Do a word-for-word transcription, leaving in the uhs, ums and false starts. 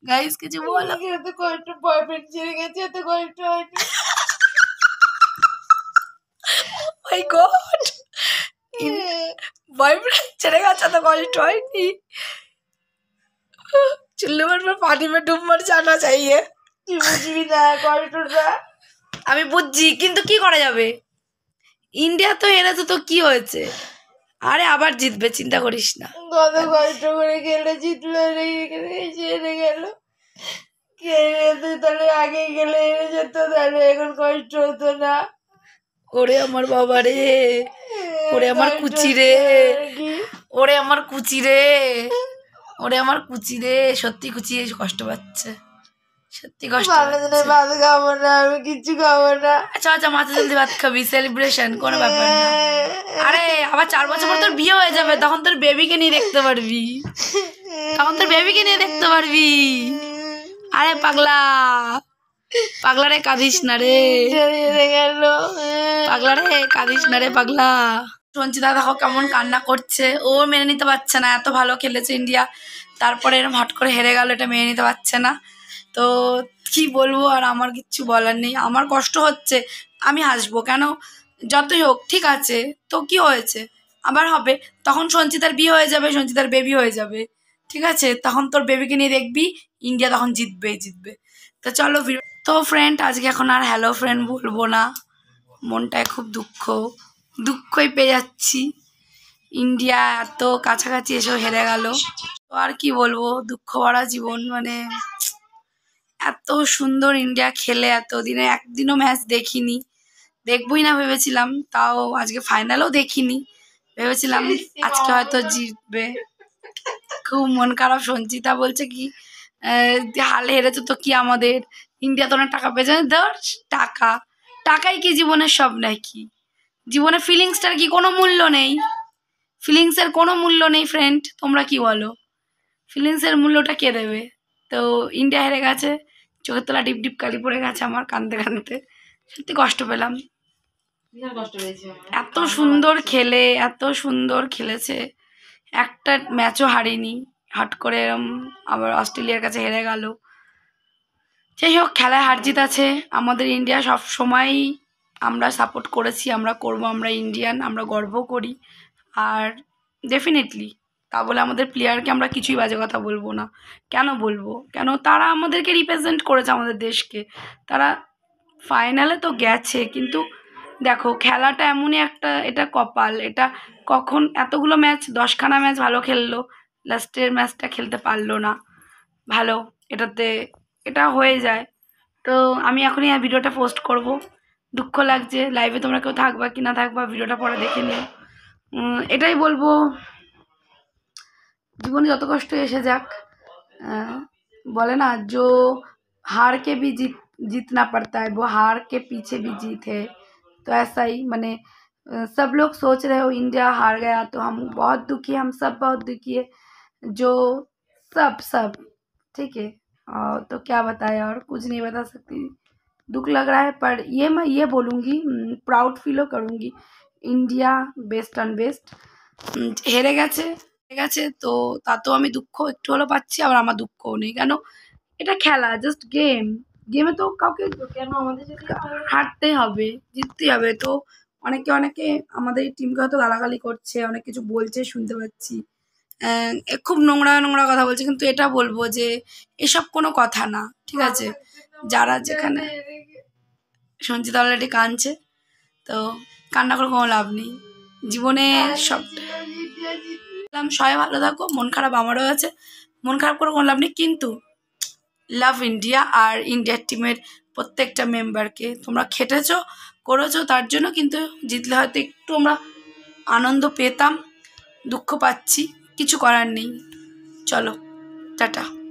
Guys কিছু বলো। এত কষ্ট বয়ফ্রেন্ড ছেড়ে গেছে, এত কষ্ট হয়নি। মাই গড, বয়ফ্রেন্ড ছেড়ে গেছে তো কষ্ট হয়নি। चुल्लू पर पानी में डूब मर जाना चाहिए। তুই বুঝবি না কষ্টটা। আমি বুঝছি, কিন্তু কি করা যাবে, ইন্ডিয়া তো হেরেছে তো কি হয়েছে, আরে আবার জিতবে, চিন্তা করিস না। কত কষ্ট করে খেলে জিতলো, হেরে গেল। তাহলে আগে গেলে হেরে যেত, তাহলে এখন কষ্ট হতো না। ওরে আমার বাবা রে, ওরে আমার কুচি রে, ওরে আমার কুচি রে, ওরে আমার কুচি রে, সত্যি কুচি কষ্ট পাচ্ছে, সত্যি কষ্ট পাচ্ছে। ভাত খাবো না, আমি কিছু খাবো না। আচ্ছা আচ্ছা, মাথা জলদি ভাত খাবি, সেলিব্রেশন কোনো ব্যাপার না। আরে আবার চার বছর পর তোর বিয়ে হয়ে যাবে, তখন তোর বেবিকে নিয়ে দেখতে পারবি, তখন তোর বেবিকে নিয়ে দেখতে পারবি। আরে পাগলা, পাগলা রে কাঁদিস না রে, পাগলা রে কাঁদিস না রে পাগলা। সঞ্চিতা দেখো কেমন কান্না করছে, ও মেনে নিতে পারছে না, এত ভালো খেলেছে ইন্ডিয়া, তারপরে এরকম হট করে হেরে গেল, এটা মেনে নিতে পারছে না। তো কি বলবো, আর আমার কিচ্ছু বলার নেই, আমার কষ্ট হচ্ছে, আমি হাসবো কেন, যতই হোক ঠিক আছে, তো কি হয়েছে, আবার হবে, তখন সঞ্চিতার বিয়ে হয়ে যাবে, সঞ্চিতার বেবি হয়ে যাবে, ঠিক আছে, তখন তোর বেবিকে নিয়ে দেখবি, ইন্ডিয়া তখন জিতবেই জিতবে। তো চলো, তো ফ্রেন্ড আজকে এখন আর হ্যালো ফ্রেন্ড বলবো না, মনটায় খুব দুঃখ, দুঃখই পেয়ে যাচ্ছি, ইন্ডিয়া এত কাছাকাছি এসেও হেরে গেল। তো আর কি বলবো, দুঃখ ভরা জীবন, মানে এত সুন্দর ইন্ডিয়া খেলে, এতদিনে একদিনও ম্যাচ দেখিনি, দেখবই না ভেবেছিলাম, তাও আজকে ফাইনালও দেখিনি, ভেবেছিলাম আজকে হয়তো জিতবে, খুব মন খারাপ। সঞ্চিতা বলছে কি হাল হেরেছে তো কি, আমাদের ইন্ডিয়া তো অনেক টাকা পেয়েছে, ধর টাকা, টাকাই কি জীবনের সব নাকি, জীবনে ফিলিংসটার কি কোনো মূল্য নেই, ফিলিংসের কোনো মূল্য নেই ফ্রেন্ড, তোমরা কি বলো, ফিলিংসের মূল্যটা কে দেবে। তো ইন্ডিয়া হেরে গেছে, চোখের তলা ডিপ ডিপ কালি পড়ে গেছে আমার, কাঁদতে কাঁদতে সত্যি কষ্ট পেলাম, এত সুন্দর খেলে, এত সুন্দর খেলেছে, একটা ম্যাচও হারিনি, হাট করে এরম আবার অস্ট্রেলিয়ার কাছে হেরে গেল। যাই হোক, খেলায় হার জিত আছে, আমাদের ইন্ডিয়া সব সময় আমরা সাপোর্ট করেছি, আমরা করব, আমরা ইন্ডিয়ান, আমরা গর্ব করি, আর ডেফিনেটলি তা বলে আমাদের প্লেয়ারকে আমরা কিছুই বাজে কথা বলবো না, কেন বলবো, কেন তারা আমাদেরকে রিপ্রেজেন্ট করেছে, আমাদের দেশকে, তারা ফাইনালে তো গেছে, কিন্তু দেখো খেলাটা এমনই একটা, এটা কপাল, এটা কখন এতগুলো ম্যাচ, দশখানা ম্যাচ ভালো খেললো, লাস্টের ম্যাচটা খেলতে পারলো না ভালো, এটাতে এটা হয়ে যায়। তো আমি এখনই এই ভিডিওটা পোস্ট করব, দুঃখ লাগছে, লাইভে তোমরা কেউ থাকবা কি না থাকবা ভিডিওটা পরে দেখে নিও। এটাই বলবো, জীবনে যত কষ্ট এসে যাক, বলে না जो हार के भी जीत जीतना पड़ता है, वो हार के पीछे भी जीत है, तो ऐसा ही मैंने सब लोग सोच रहे हो इंडिया हार गया तो हम बहुत दुखी, हम सब बहुत दुखी है, जो सब सब ठीक है, और तो क्या बताए, और कुछ नहीं बता सकती, दुख लग रहा है, पर ये मैं ये बोलूँगी, प्राउड फीलो करूँगी, इंडिया बेस्ट एंड बेस्ट, হেরে গেছে হেরে গেছে তো তাতেও আমি দুঃখ একটু হলেও পাচ্ছি, আবার আমার দুঃখও নেই, কেন এটা খেলা, জাস্ট গেম, গেমে তো কাউকে কেন আমাদের হারতে হবে, জিততে হবে। তো অনেকে অনেকে আমাদের টিমকে হয়তো গালাগালি করছে, অনেক কিছু বলছে শুনতে পাচ্ছি, খুব নোংরা নোংরা কথা বলছে, কিন্তু এটা বলবো যে এসব কোনো কথা না, ঠিক আছে, যারা যেখানে, সঞ্চিতা অলরেডি কাঁদছে, তো কান্না করে কোনো লাভ নেই, জীবনে সব সবাই ভালো থাকো, মন খারাপ আমারও আছে, মন খারাপ করে কোনো লাভ নেই, কিন্তু লাভ ইন্ডিয়া, আর ইন্ডিয়ার টিমের প্রত্যেকটা মেম্বারকে, তোমরা খেটেছো করেছো তার জন্য, কিন্তু জিতলে হয়তো একটু আমরা আনন্দ পেতাম, দুঃখ পাচ্ছি, কিছু করার নেই, চলো টাটা।